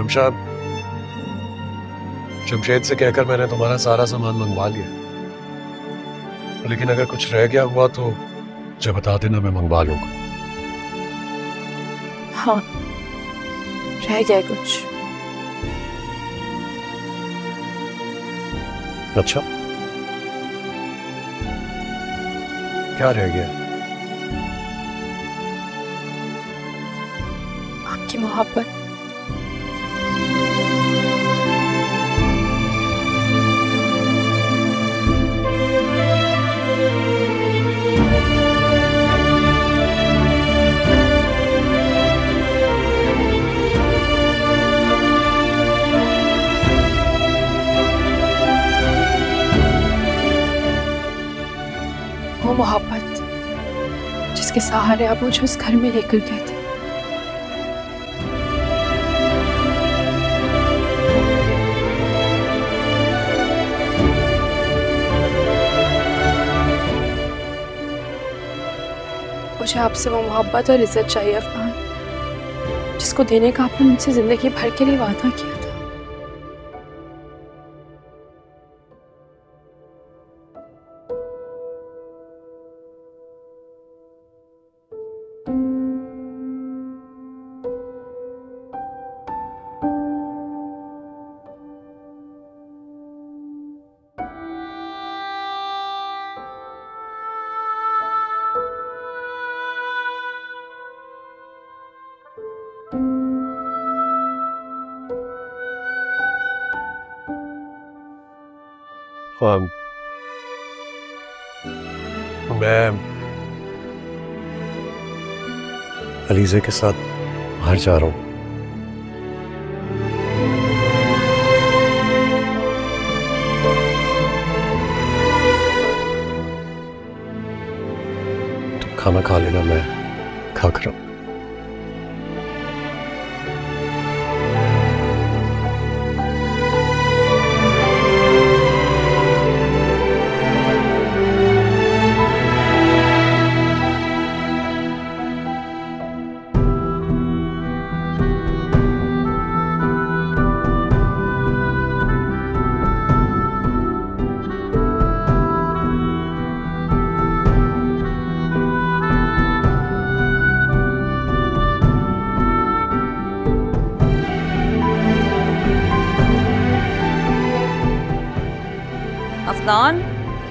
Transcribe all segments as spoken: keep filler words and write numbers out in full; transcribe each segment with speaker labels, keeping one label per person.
Speaker 1: शमशाद, जमशेद से कहकर मैंने तुम्हारा सारा सामान मंगवा लिया, लेकिन अगर कुछ रह गया हुआ तो मुझे बता देना, मैं मंगवा लूंगा।
Speaker 2: हाँ, रह गया कुछ।
Speaker 1: अच्छा, क्या रह गया?
Speaker 2: आपकी मोहब्बत। वो मोहब्बत जिसके सहारे आप मुझे उस घर में लेकर गए थे। मुझे आपसे वो मोहब्बत और इज्जत चाहिए अफनान, जिसको देने का आपने मुझसे जिंदगी भर के लिए वादा किया था।
Speaker 1: हाँ, मैं अलीज़े के साथ बाहर जा रहा हूँ। तो खाना खा लेना, मैं खा कर आऊँ।
Speaker 3: अफनान,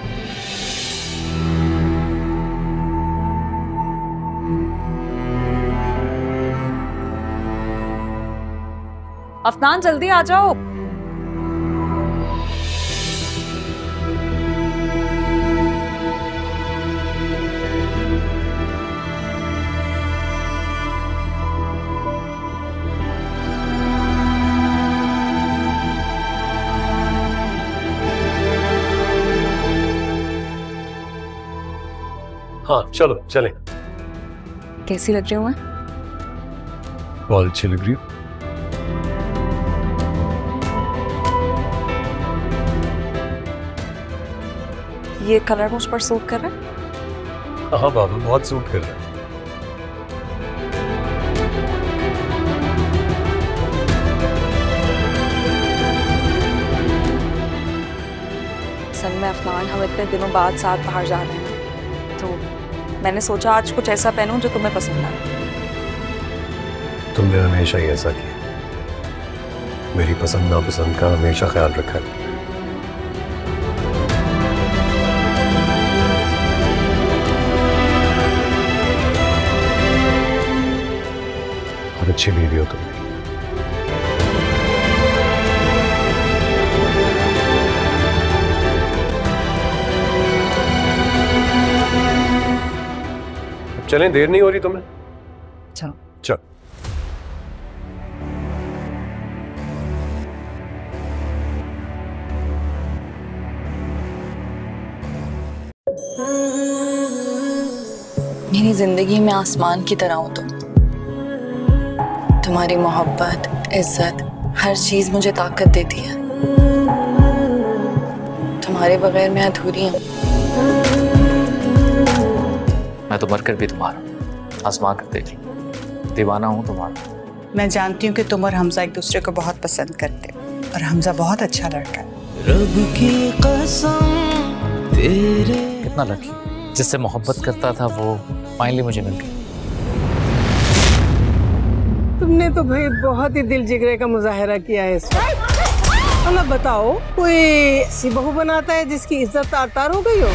Speaker 3: अफनान जल्दी आ जाओ।
Speaker 1: हाँ चलो चलें।
Speaker 3: कैसी लग रही हूँ मैं?
Speaker 1: बहुत अच्छी लग रही हो।
Speaker 3: ये कलर मुझ पर सूट कर रहा है?
Speaker 1: हाँ बाबू, बहुत सूट कर रहा है।
Speaker 3: असल में अफनान, हम इतने दिनों बाद साथ बाहर जा रहे हैं, तो मैंने सोचा आज कुछ ऐसा पहनूं जो तुम्हें पसंद आए।
Speaker 1: तुमने हमेशा ही ऐसा किया, मेरी पसंद नापसंद का हमेशा ख्याल रखा है। और अच्छी बीवी हो तुम। चलें, देर नहीं हो रही तुम्हें?
Speaker 3: चलो
Speaker 1: चल।
Speaker 2: मेरी जिंदगी में आसमान की तरह हो तुम। तुम्हारी मोहब्बत, इज्जत, हर चीज मुझे ताकत देती है। तुम्हारे बगैर मैं अधूरी हूँ।
Speaker 4: मैं तो मरकर भी तुम्हारा, आसमां कर देख लूं, दीवाना हूं तुम्हारा। मैं जानती हूँ कि तुम और हमजा एक दूसरे को बहुत पसंद करते हो और हमजा बहुत अच्छा लड़का है।
Speaker 5: रब की कसम तेरे।
Speaker 6: कितना लकी, जिससे मोहब्बत करता था वो फाइनली मुझे मिल गई।
Speaker 7: तुमने तो भाई बहुत ही दिल जिगरे का मुजाहरा किया है इस वक्त। मतलब बताओ, कोई ऐसी बहू बनाता है जिसकी इज्जत तार तार हो गई हो?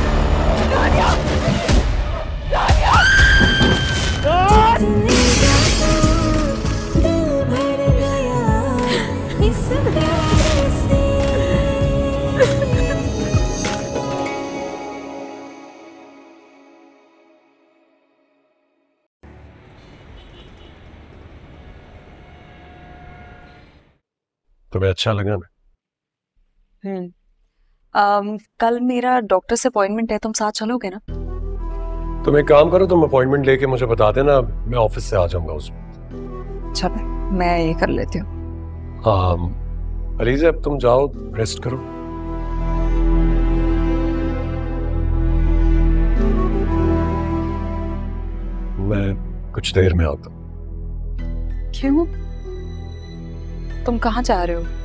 Speaker 1: तुम्हें अच्छा लगा ना?
Speaker 3: हम्म um, कल मेरा डॉक्टर से अपॉइंटमेंट है, तुम साथ चलोगे ना?
Speaker 1: तुम एक काम करो, तुम अपॉइंटमेंट लेके मुझे बता देना, मैं ऑफिस से आ जाऊंगा उसमें।
Speaker 3: अच्छा, मैं ये कर लेती हूँ।
Speaker 1: हाँ अलीज़ा, अब तुम जाओ, रेस्ट करो। मैं कुछ देर में आता हूँ।
Speaker 3: क्यों? तुम कहाँ जा रहे हो?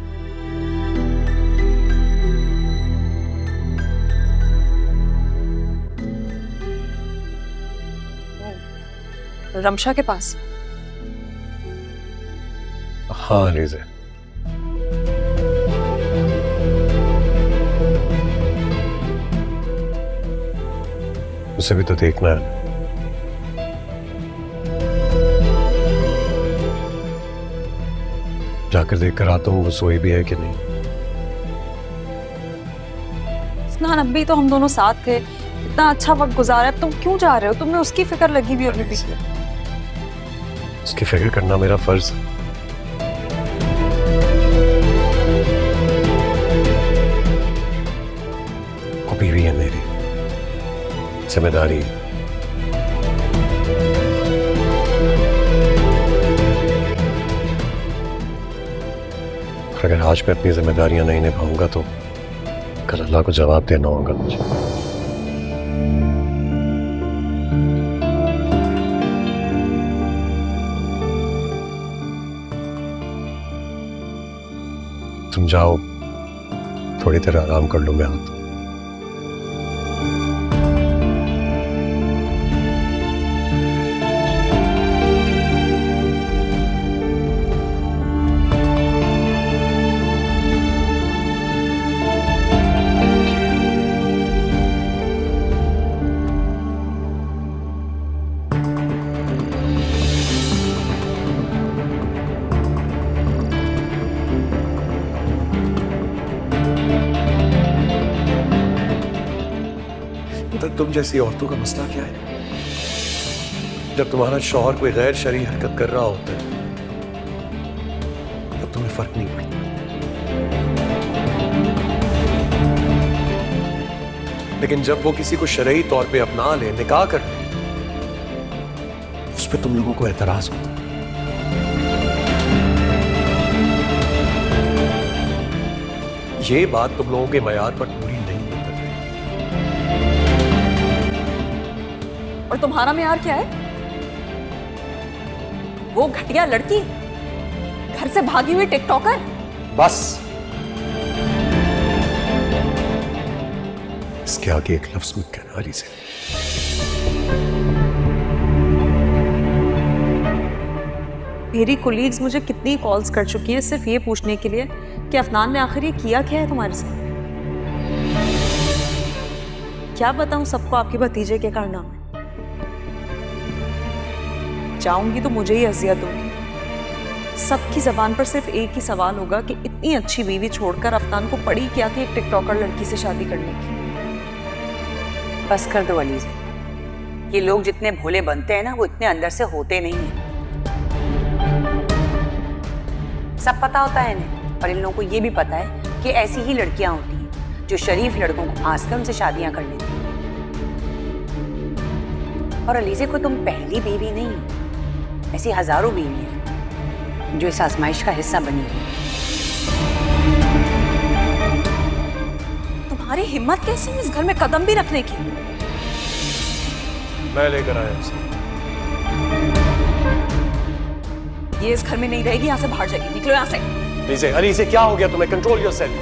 Speaker 3: रमशा के पास?
Speaker 1: हाँ अलीज़ा, उसे भी तो देखना है। जाकर देख कर आता हूँ वो सोई भी है कि नहीं।
Speaker 3: स्नान, अभी तो हम दोनों साथ थे, इतना अच्छा वक्त गुजारा, तुम क्यों जा रहे हो? तुम्हें उसकी फिक्र लगी भी अभी भी।
Speaker 1: उसकी फिक्र करना मेरा फर्ज है। वो बीवी है मेरी, जिम्मेदारी। अगर आज मैं अपनी जिम्मेदारियां नहीं निभाऊंगा तो कल अल्लाह को जवाब देना होगा मुझे। तुम जाओ, थोड़ी देर आराम कर लो, मैं आता हूं। तुम जैसी औरतों का मसला क्या है? जब तुम्हारा शौहर कोई गैर शरई हरकत कर रहा होता है तब तुम्हें फर्क नहीं पड़ता, लेकिन जब वो किसी को शरई तौर पे अपना ले, निकाह कर ले, उस पर तुम लोगों को एतराज होता है। ये बात तुम लोगों के मयार पर पूरी नहीं उतरती।
Speaker 3: और तुम्हारा म्यार क्या है? वो घटिया लड़की, घर से भागी हुई टिकटॉकर।
Speaker 1: बस इसके आगे एक लफ्ज मत कहना अली से।
Speaker 3: मेरी कोलीग्स मुझे कितनी कॉल्स कर चुकी हैं सिर्फ ये पूछने के लिए कि अफनान ने आखिर ये किया क्या है तुम्हारे साथ। क्या बताऊं सबको आपके भतीजे के कारनामे। चाहूंगी तो मुझे ही अजियत होगी। सबकी जबान पर सिर्फ एक ही सवाल होगा कि इतनी अच्छी बीवी छोड़कर अफनान को पड़ी क्या थी एक टिकटॉकर लड़की से शादी करने की।
Speaker 8: बस कर दो अलीज़ा, ये लोग जितने भोले बनते हैं ना, वो इतने अंदर से होते नहीं हैं। सब पता होता है इन्हें, और इन लोगों को ये भी पता है कि ऐसी ही लड़कियां होती हैं जो शरीफ लड़कों को फांस कर उनसे शादियां कर लेती हैं। और अलीज़ा को तुम पहली बीवी नहीं हो, ऐसी हजारों बीवी हैं जो इस आजमाइश का हिस्सा बनी है।
Speaker 3: तुम्हारी हिम्मत कैसे इस घर में कदम भी रखने की?
Speaker 1: मैं लेकर आया उसे।
Speaker 3: ये इस घर में नहीं रहेगी, यहाँ से बाहर जाएगी। निकलो यहाँ से।
Speaker 1: अलीज़े, अलीज़े क्या हो गया तुम्हें? Control yourself.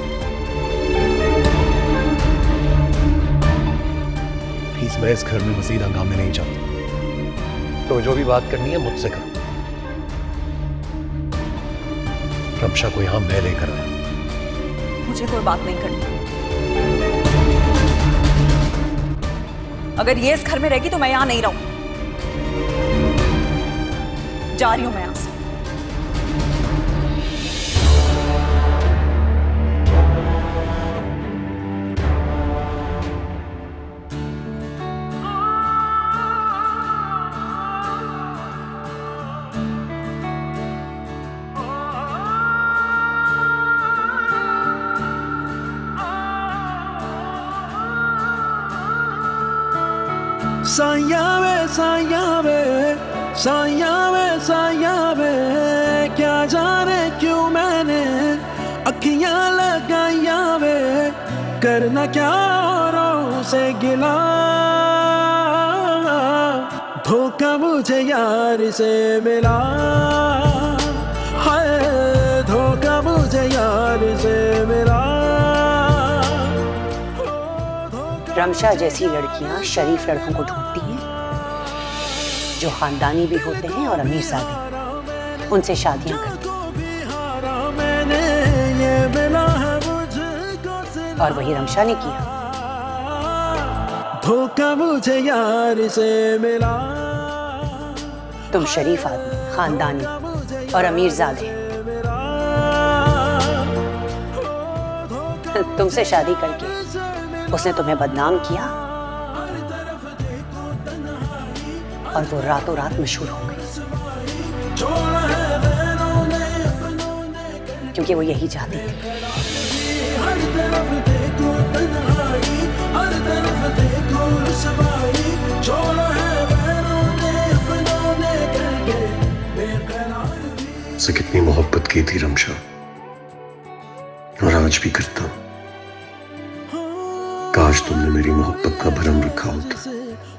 Speaker 1: प्लीज, मैं इस घर में मज़ीद हंगामे नहीं चाहता। तो जो भी बात करनी है मुझसे करो। रमशा को यहां मैं लेकर आया।
Speaker 3: मुझे कोई बात नहीं करनी। अगर ये इस घर में रहेगी तो मैं यहां नहीं रहूंगी। जा रही हूं मैं यहां से।
Speaker 5: साया वे साया वे साया वे साया वे, क्या जाने क्यों मैंने अखियां लगाया वे, करना क्या औरों से गिला, धोखा मुझे यार से मिला, हाय धोखा मुझे यार से मिला।
Speaker 8: रमशा जैसी लड़कियां शरीफ लड़कों को ढूंढती हैं जो खानदानी भी होते हैं और अमीरजादे, उनसे शादियां करती हैं। और वही रमशा ने किया।
Speaker 5: धोखा मुझे यार से मिला।
Speaker 8: तुम शरीफ आदमी, खानदानी और अमीरजादे, तुमसे शादी करके उसने तुम्हें बदनाम किया और वो रातों रात मशहूर हो गई, क्योंकि वो यही चाहती थी।
Speaker 1: से कितनी मोहब्बत की थी रमशा, और आज भी करता हूं। काश तुमने मेरी मोहब्बत का भरम रखा होता।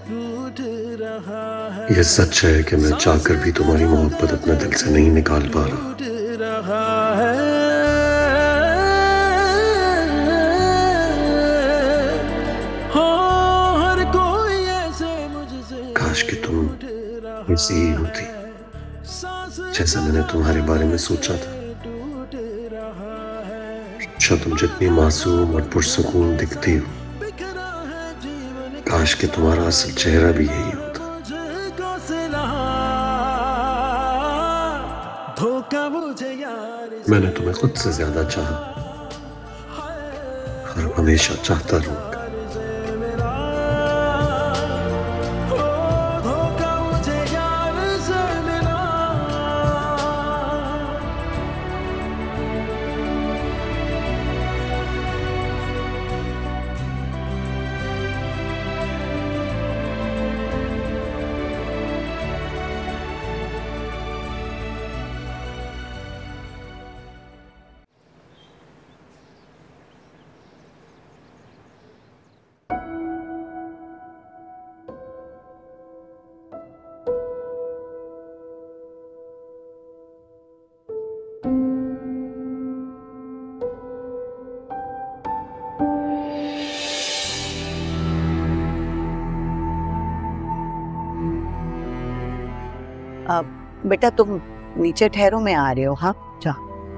Speaker 1: यह सच है कि मैं चाहकर भी तुम्हारी मोहब्बत अपने दिल से नहीं निकाल पा रहा। काश कि तुम ऐसी ही होती जैसा मैंने तुम्हारे बारे में सोचा था। अच्छा, तुम जितनी मासूम और पुरसुकून दिखती हो, काश कि तुम्हारा असल चेहरा भी यही होता। मैंने तुम्हें खुद से ज्यादा चाहा और हमेशा चाहता रहूंगा।
Speaker 8: अब बेटा तुम नीचे ठहरो, मैं आ रही हूँ। हाँ जा।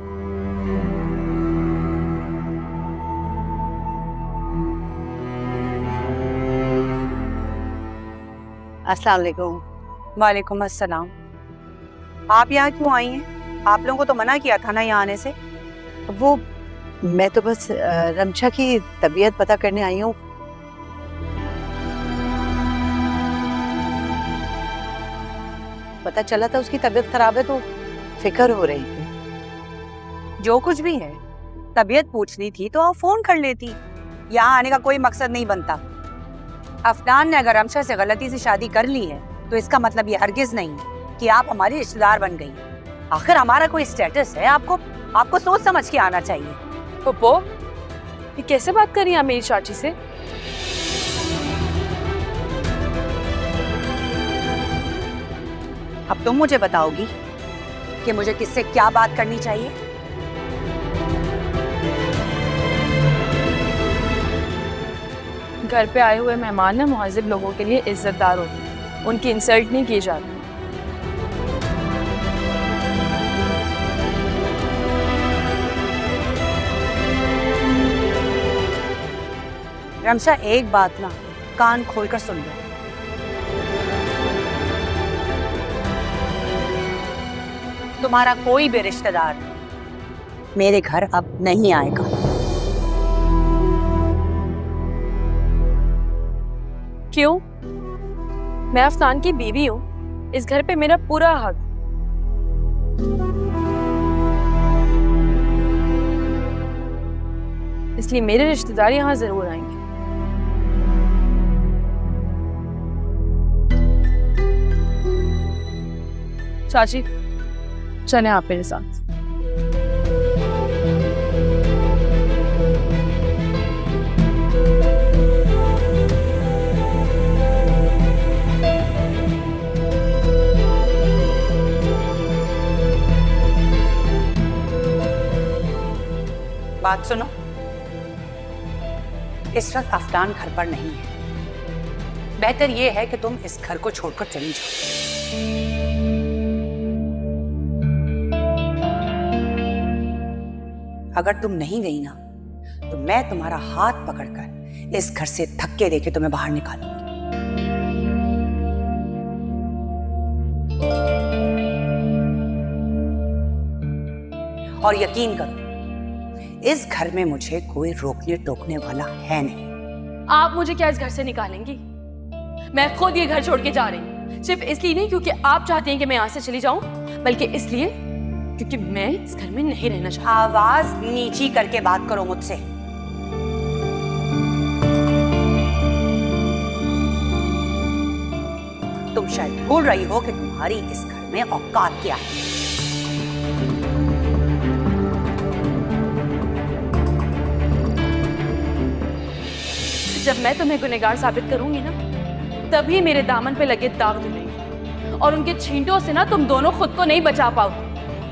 Speaker 8: अस्सलाम वालेकुम।
Speaker 9: वालेकुम अस्सलाम। आप यहाँ क्यों आई हैं? आप लोगों को तो मना किया था ना यहाँ आने से।
Speaker 8: वो मैं तो बस रमशा की तबीयत पता करने आई हूँ। पता चला था उसकी तबीयत खराब है तो फिक्र हो रही थी।
Speaker 9: जो कुछ भी है, तबीयत पूछनी थी तो आप फोन कर लेती। यहाँ आने का कोई मकसद नहीं बनता। अफनान ने अगर रमशा से गलती से शादी कर ली है तो इसका मतलब ये हरगिज नहीं कि आप हमारी रिश्तेदार बन गई। आखिर हमारा कोई स्टेटस है, आपको आपको सोच समझ के आना चाहिए।
Speaker 2: पप्पो, ये कैसे बात कर रही हैं मेरी चाची से?
Speaker 9: अब तुम मुझे बताओगी कि मुझे किससे क्या बात करनी चाहिए?
Speaker 2: घर पे आए हुए मेहमान ना मुहज़्ज़िब लोगों के लिए इज्जतदार होते हैं, उनकी इंसल्ट नहीं की जाती।
Speaker 9: रमशा, एक बात ना कान खोलकर सुन लो। तुम्हारा कोई भी रिश्तेदार मेरे घर अब नहीं आएगा।
Speaker 2: क्यों? मैं अफनान की बीवी हूँ, इस घर पे मेरा पूरा हक। इसलिए मेरे रिश्तेदार यहाँ जरूर आएंगे। चाची, चले आप मेरे साथ।
Speaker 9: बात सुनो, इस वक्त अफनान घर पर नहीं है। बेहतर यह है कि तुम इस घर को छोड़कर चली जाओ। अगर तुम नहीं गई ना तो मैं तुम्हारा हाथ पकड़कर इस घर से धक्के देके तुम्हें बाहर निकालूंगी। और यकीन करो, इस घर में मुझे कोई रोकने टोकने वाला है नहीं।
Speaker 2: आप मुझे क्या इस घर से निकालेंगी? मैं खुद ये घर छोड़ के जा रही हूँ, सिर्फ इसलिए नहीं क्योंकि आप चाहते हैं कि मैं यहाँ से चली जाऊं, बल्कि इसलिए क्योंकि मैं इस घर में नहीं रहना चाहती।
Speaker 9: आवाज नीची करके बात करो मुझसे। तुम शायद भूल रही हो कि तुम्हारी इस घर में औकात क्या है।
Speaker 2: जब मैं तुम्हें गुनहगार साबित करूंगी ना, तभी मेरे दामन पे लगे दाग धुलेंगे और उनके छींटों से ना तुम दोनों खुद को नहीं बचा पाओगे।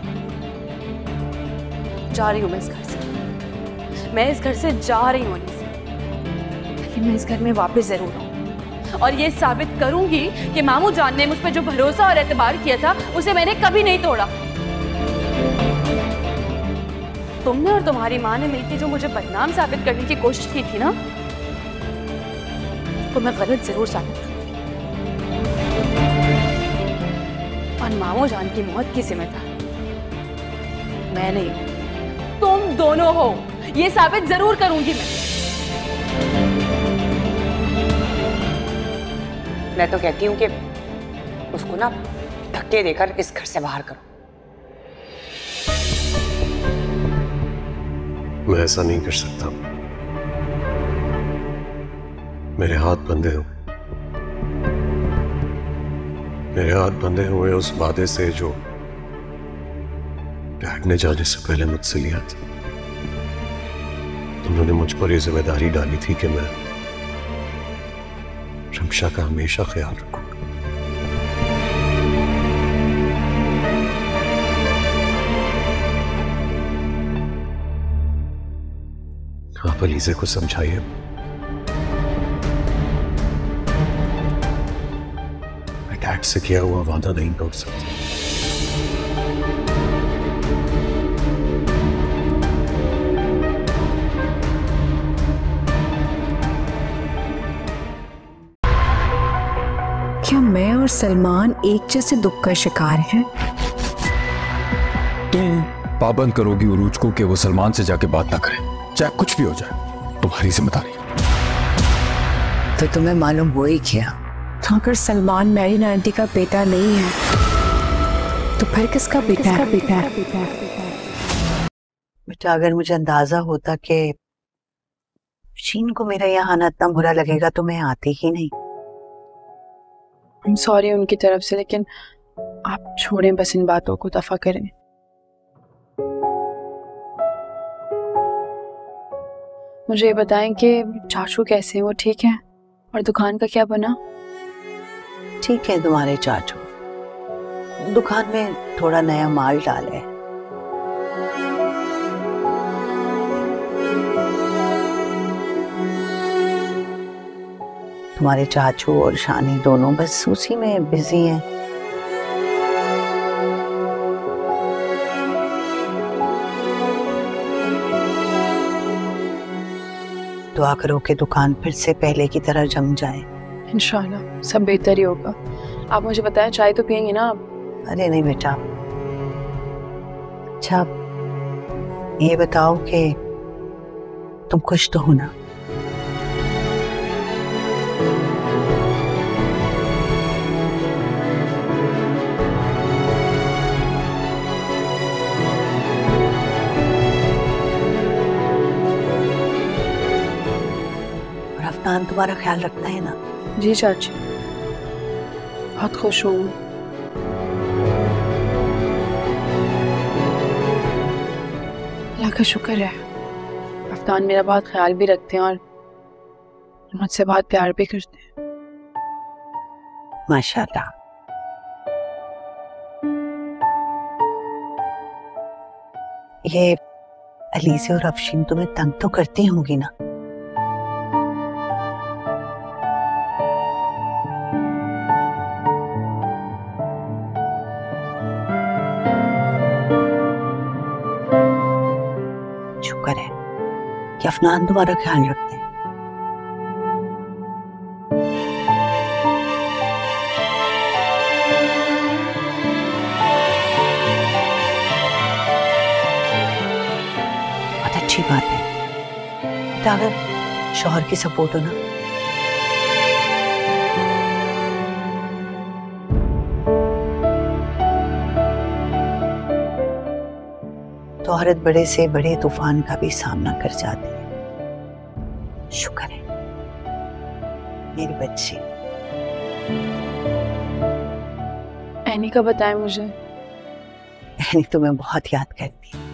Speaker 2: जा रही हूं मैं इस घर से, मैं इस घर से जा रही हूं अनीस, लेकिन मैं इस घर में वापस जरूर आऊंगी और ये साबित करूंगी कि मामू जान ने मुझ पर जो भरोसा और एतबार किया था उसे मैंने कभी नहीं तोड़ा। तुमने और तुम्हारी माँ ने मिलकर जो मुझे बदनाम साबित करने की कोशिश की थी ना, तो मैं गलत जरूर साबित करूंगी। और मामू जान की मौत की जिम्मेदार मैं नहीं, तुम दोनों हो, ये साबित जरूर करूंगी मैं।
Speaker 9: मैं तो कहती हूं कि उसको ना धक्के देकर इस घर से बाहर करो।
Speaker 1: मैं ऐसा नहीं कर सकता, मेरे हाथ बंधे हो, मेरे हाथ बंधे हुए उस वादे से जो डैड ने जाने से पहले मुझसे लिया था। उन्होंने मुझ पर यह जिम्मेदारी डाली थी कि मैं रमशा का हमेशा ख्याल रखूंगा। आप अलीज़े को समझाइए, मैं डैड से किया हुआ वादा नहीं तोड़ सकता।
Speaker 10: क्या मैं और सलमान एक जैसे दुख का शिकार हैं?
Speaker 11: तुम पाबंद करोगी उरूज को कि वो सलमान से जाके बात ना करें, चाहे कुछ भी हो जाए, तुम्हारी जिम्मेदारी।
Speaker 10: तो तुम्हें मालूम हो ही क्या, अगर सलमान मेरी आंटी का बेटा नहीं है तो फिर किसका बेटा है? बेटा है
Speaker 8: बेटा, अगर मुझे अंदाजा होता कि शीन को मेरा यहाँ आना इतना बुरा लगेगा तो मैं आती ही नहीं।
Speaker 2: I'm sorry उनकी तरफ से, लेकिन आप छोड़ें बस इन बातों को, दफा करें। मुझे ये बताएं कि चाचू कैसे हैं, वो ठीक हैं? और दुकान का क्या बना?
Speaker 8: ठीक है तुम्हारे चाचू, दुकान में थोड़ा नया माल डाला है। तुम्हारे चाचू और शानी दोनों बस उसी में बिजी हैं। दुआ करो कि दुकान फिर से पहले की तरह जम जाए।
Speaker 10: इंशाल्लाह सब बेहतर ही होगा। आप मुझे बताएं, चाय तो पियेंगे ना आप?
Speaker 8: अरे नहीं बेटा। अच्छा ये बताओ कि तुम खुश तो हो ना? और अफनान तुम्हारा ख्याल रखता है ना?
Speaker 10: जी चाची, बहुत खुश हूँ। अल्लाह का शुक्र है, अफनान मेरा बहुत ख्याल भी रखते हैं और मुझसे बहुत प्यार भी करते हैं।
Speaker 8: माशाल्लाह। ये अलीज़ा और अफशीन तुम्हें तंग तो करती होंगी ना? शुक्र है कि अफनान तुम्हारा ख्याल रखते हैं। बहुत अच्छी बात है। तो अगर शौहर की सपोर्ट हो ना, तो औरत बड़े से बड़े तूफान का भी सामना कर जाती है। शुक्र है मेरी बच्ची।
Speaker 10: एनी का बताएं मुझे।
Speaker 8: एनी तुम्हें बहुत याद करती है।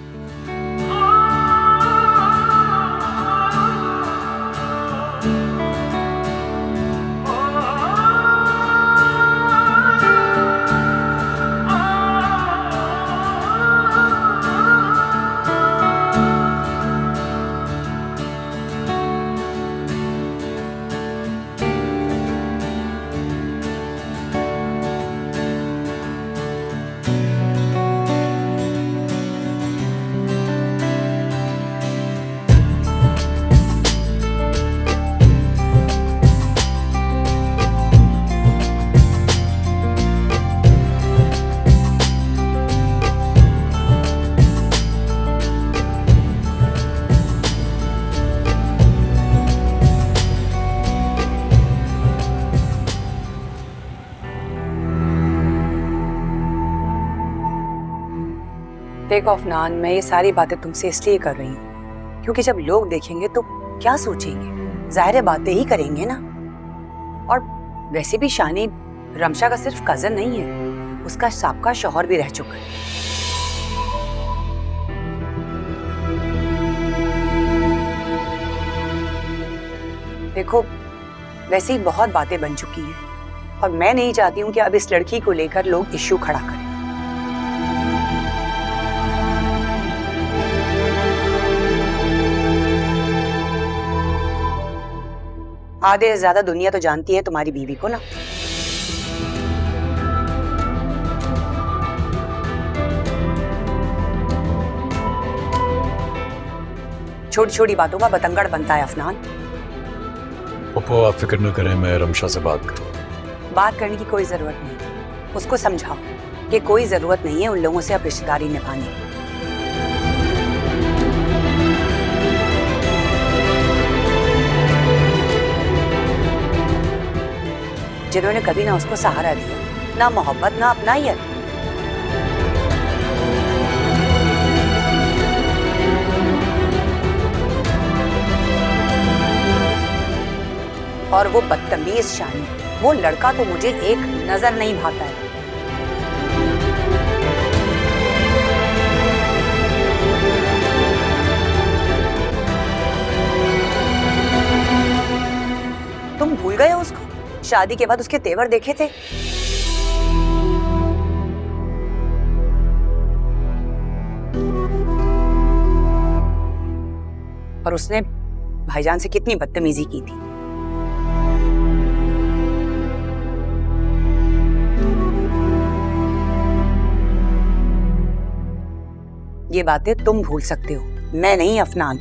Speaker 9: देखो अफनान, मैं ये सारी बातें तुमसे इसलिए कर रही हूँ क्योंकि जब लोग देखेंगे तो क्या सोचेंगे? जाहिर है बातें ही करेंगे ना। और वैसे भी शानी रमशा का सिर्फ कजन नहीं है, उसका साबका शौहर भी रह चुका है। देखो वैसे ही बहुत बातें बन चुकी हैं और मैं नहीं चाहती हूँ कि अब इस लड़की को लेकर लोग इश्यू खड़ा करें। आधे से ज्यादा दुनिया तो जानती है तुम्हारी बीवी को ना। छोटी छोटी बातों का बतंगड़ बनता है अफनान।
Speaker 1: पप्पू आप फिक्र न करें, मैं रमशा से बात करूँ।
Speaker 9: बात करने की कोई जरूरत नहीं, उसको समझाओ कि कोई जरूरत नहीं है उन लोगों से अब रिश्तेदारी निभाने की। जिन्होंने कभी ना उसको सहारा दिया, ना मोहब्बत, ना अपनायत। और वो बदतमीज शानी, वो लड़का तो मुझे एक नजर नहीं भाता है। तुम भूल गए उसको? शादी के बाद उसके तेवर देखे थे? और उसने भाईजान से कितनी बदतमीजी की थी। ये बातें तुम भूल सकते हो, मैं नहीं अफनान।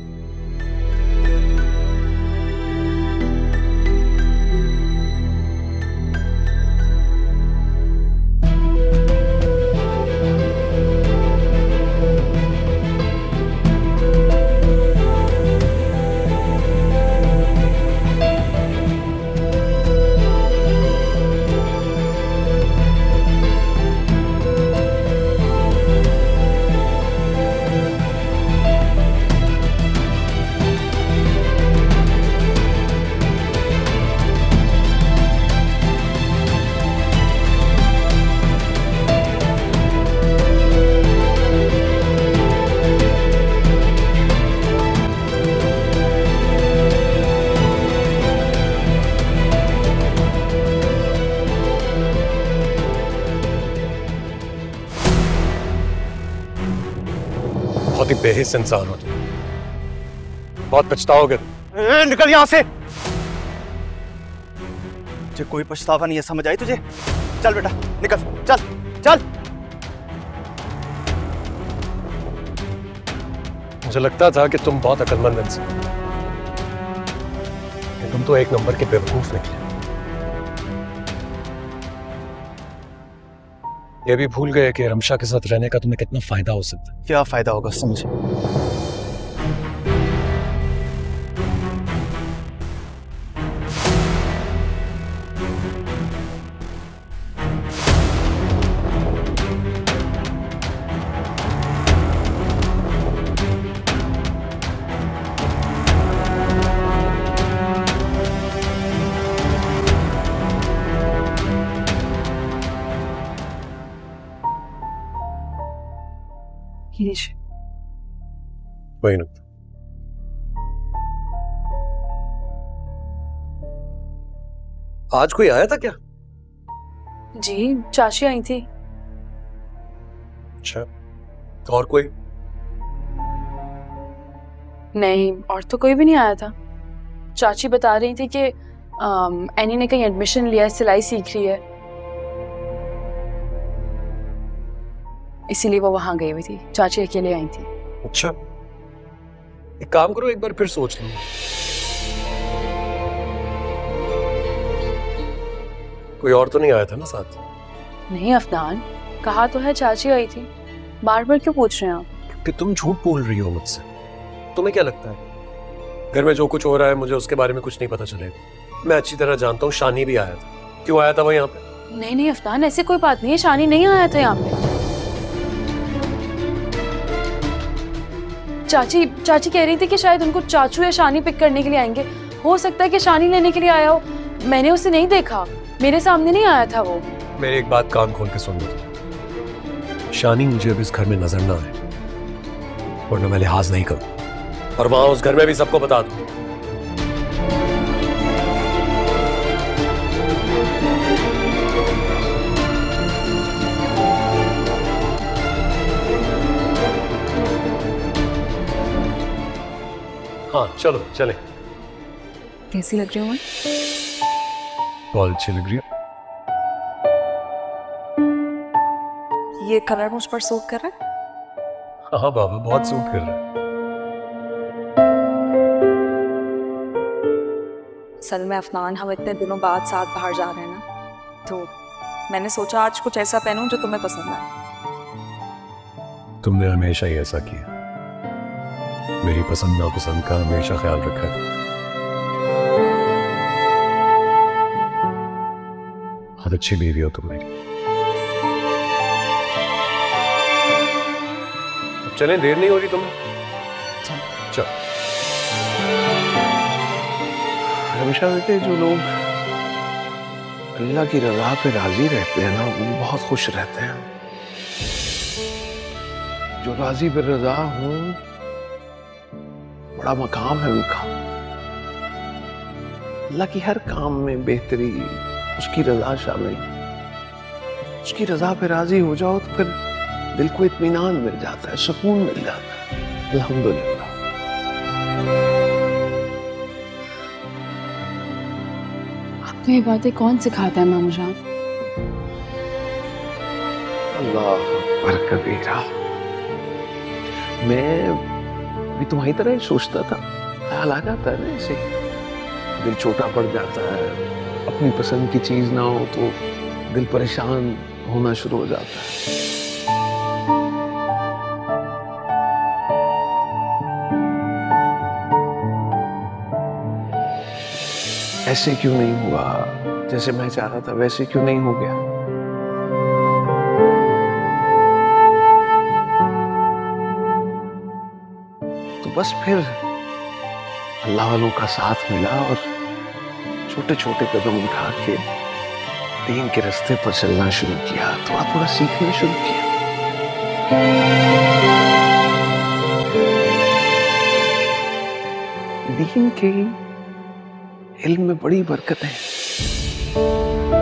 Speaker 1: बहुत ही बेहिस इंसान हो तुम, बहुत पछताओगे।
Speaker 12: निकल यहां से, मुझे कोई पछतावा नहीं है, समझ आई तुझे? चल बेटा निकल, चल चल।
Speaker 1: मुझे लगता था कि तुम बहुत अक्लमंद इंसान, तुम तो एक नंबर के बेवकूफ निकले। ये भी भूल गए कि रमशा के साथ रहने का तुम्हें कितना फायदा हो सकता है।
Speaker 12: क्या फायदा होगा समझे?
Speaker 1: वही नुकता। आज कोई आया था क्या?
Speaker 2: जी चाची आई थी।
Speaker 1: अच्छा, और कोई?
Speaker 2: नहीं, और तो कोई भी नहीं आया था। चाची बता रही थी कि एनी ने कहीं एडमिशन लिया है, सिलाई सीख रही है, इसीलिए वो वहां गई हुई थी। चाची अकेले आई थी।
Speaker 1: अच्छा, एक काम करो, एक बार फिर सोच लो। कोई और तो नहीं आया था ना साथ?
Speaker 2: नहीं अफनान, कहा तो है चाची आई थी। बार बार क्यों पूछ रहे हैं आप?
Speaker 1: क्योंकि तुम झूठ बोल रही हो मुझसे। तुम्हें क्या लगता है घर में जो कुछ हो रहा है मुझे उसके बारे में कुछ नहीं पता चलेगा? मैं अच्छी तरह जानता हूँ शानी भी आया था। क्यों आया था वो यहाँ पे?
Speaker 2: नहीं नहीं अफनान, ऐसी कोई बात नहीं है, शानी नहीं आया था यहाँ पे। चाची चाची कह रही थी कि शायद उनको चाचू या शानी पिक करने के लिए आएंगे। हो सकता है कि शानी लेने के लिए आया हो। मैंने उसे नहीं देखा, मेरे सामने नहीं आया था वो।
Speaker 1: मेरी एक बात कान खोल के सुन लो, शानी मुझे अब इस घर में नजर ना आए वरना मैं लिहाज नहीं करूं, और वहां उस घर में भी सबको बता दूं। हाँ चलो चले।
Speaker 3: कैसी लग रही हूँ मैं?
Speaker 1: बहुत अच्छी लग रही है।
Speaker 3: ये कलर मुझ पर सूट कर रहा है?
Speaker 1: हाँ बाबा, बहुत सूट कर रहा है।
Speaker 3: असल में अफनान, हम इतने दिनों बाद साथ बाहर जा रहे हैं ना, तो मैंने सोचा आज कुछ ऐसा पहनूं जो तुम्हें पसंद आए।
Speaker 1: तुमने हमेशा ही ऐसा किया, मेरी पसंद नापसंद का हमेशा ख्याल रखा है। बहुत अच्छी बीवी हो तुम मेरी। अब चलें, देर नहीं हो रही तुम्हें? चल।
Speaker 5: हमेशा बेटे, जो लोग अल्लाह की रजा पे राजी रहते हैं ना, वो बहुत खुश रहते हैं। जो राजी पे रजा हो, बड़ा मकाम है उनका। अल्लाह की हर काम में बेहतरी, उसकी रजा शामिल। उसकी रजा पे राजी हो जाओ तो फिर दिल को इत्मीनान मिल जाता है, सुकून मिल जाता है। अल्हम्दुलिल्लाह।
Speaker 2: तो ये बातें कौन सिखाता है मामू जान?
Speaker 5: अल्लाह अकबर कबीरा। मैं भी तुम्हारी तरह ही सोचता था, ख्याल आ जाता है ना ऐसे, दिल छोटा पड़ जाता है, अपनी पसंद की चीज ना हो तो दिल परेशान होना शुरू हो जाता है। ऐसे क्यों नहीं हुआ, जैसे मैं चाह रहा था वैसे क्यों नहीं हो गया? तो बस फिर अल्लाह वालों का साथ मिला और छोटे छोटे कदम उठा के दीन के रास्ते पर चलना शुरू किया, थोड़ा थोड़ा सीखना शुरू किया। दीन के इल्म में बड़ी बरकत है।